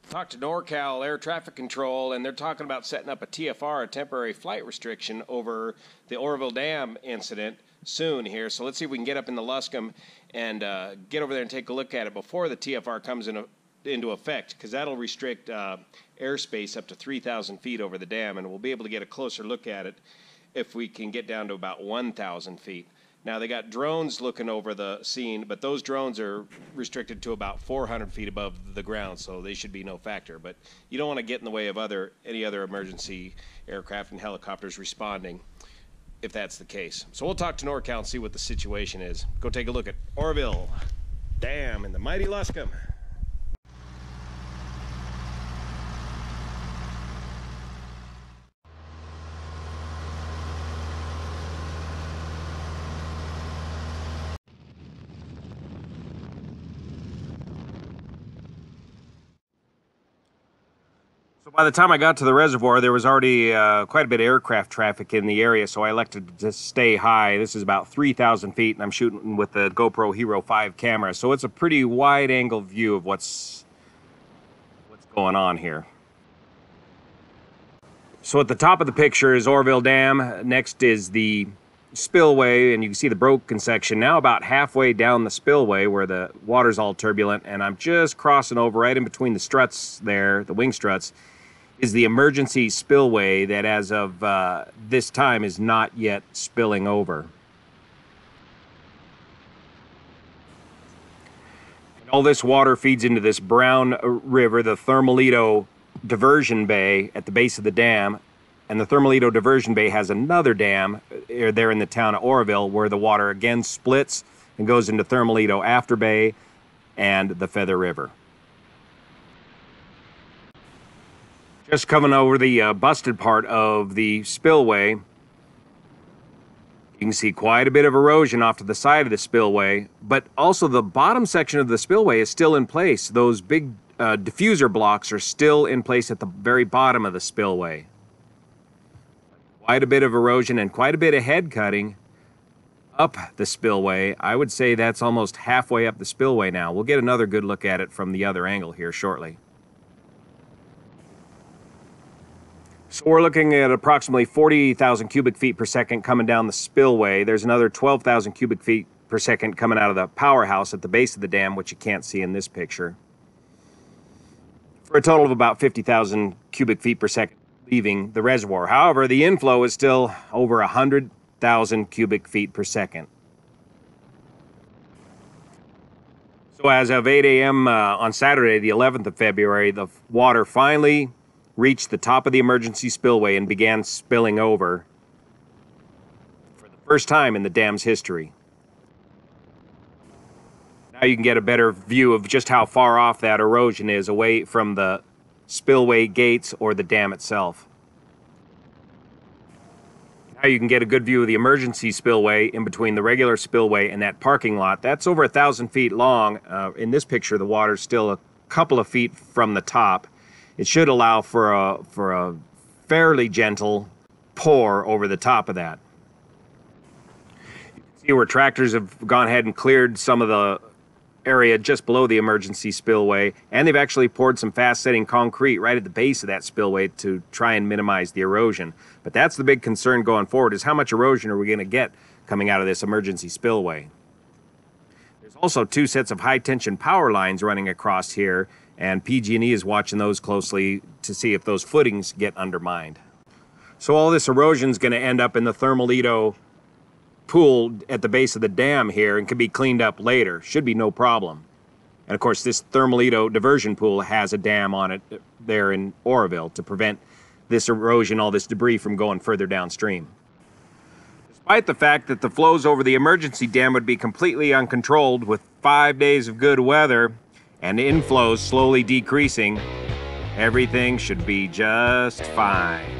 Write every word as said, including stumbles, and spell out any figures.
Talked to NorCal Air Traffic Control, and they're talking about setting up a T F R, a temporary flight restriction, over the Oroville Dam incident soon here. So let's see if we can get up in the Luscombe and uh, get over there and take a look at it before the T F R comes in a, into effect, because that'll restrict uh, airspace up to three thousand feet over the dam, and we'll be able to get a closer look at it if we can get down to about one thousand feet. Now, they got drones looking over the scene, but those drones are restricted to about four hundred feet above the ground, so they should be no factor. But you don't want to get in the way of other any other emergency aircraft and helicopters responding if that's the case. So we'll talk to NorCal and see what the situation is. Go take a look at Oroville Dam in the mighty Luscombe. So by the time I got to the reservoir, there was already uh, quite a bit of aircraft traffic in the area, so I elected to stay high. This is about three thousand feet, and I'm shooting with the GoPro Hero five camera, so it's a pretty wide-angle view of what's, what's going on here. So at the top of the picture is Oroville Dam. Next is the spillway, and you can see the broken section now about halfway down the spillway where the water's all turbulent, and I'm just crossing over right in between the struts there, the wing struts, is the emergency spillway that as of uh, this time is not yet spilling over. And all this water feeds into this brown river, the Thermalito Diversion Bay at the base of the dam. And the Thermalito Diversion Bay has another dam there in the town of Oroville where the water again splits and goes into Thermalito After Bay and the Feather River. Just coming over the uh, busted part of the spillway, you can see quite a bit of erosion off to the side of the spillway, but also the bottom section of the spillway is still in place. Those big uh, diffuser blocks are still in place at the very bottom of the spillway. Quite a bit of erosion and quite a bit of head cutting up the spillway. I would say that's almost halfway up the spillway now. We'll get another good look at it from the other angle here shortly. So we're looking at approximately forty thousand cubic feet per second coming down the spillway. There's another twelve thousand cubic feet per second coming out of the powerhouse at the base of the dam, which you can't see in this picture, for a total of about fifty thousand cubic feet per second leaving the reservoir. However, the inflow is still over one hundred thousand cubic feet per second. So as of eight A M uh, on Saturday, the eleventh of February, the water finally reached the top of the emergency spillway and began spilling over for the first time in the dam's history. Now you can get a better view of just how far off that erosion is away from the spillway gates or the dam itself. Now you can get a good view of the emergency spillway in between the regular spillway and that parking lot. That's over a thousand feet long. Uh, in this picture, the water's still a couple of feet from the top. It should allow for a, for a fairly gentle pour over the top of that. You can see where tractors have gone ahead and cleared some of the area just below the emergency spillway, and they've actually poured some fast-setting concrete right at the base of that spillway to try and minimize the erosion. But that's the big concern going forward, is how much erosion are we going to get coming out of this emergency spillway. There's also two sets of high-tension power lines running across here, and P G and E is watching those closely to see if those footings get undermined. So all this erosion is going to end up in the Thermalito pool at the base of the dam here and can be cleaned up later. Should be no problem. And of course, this Thermalito diversion pool has a dam on it there in Oroville to prevent this erosion, all this debris from going further downstream. Despite the fact that the flows over the emergency dam would be completely uncontrolled with five days of good weather and inflows slowly decreasing, everything should be just fine.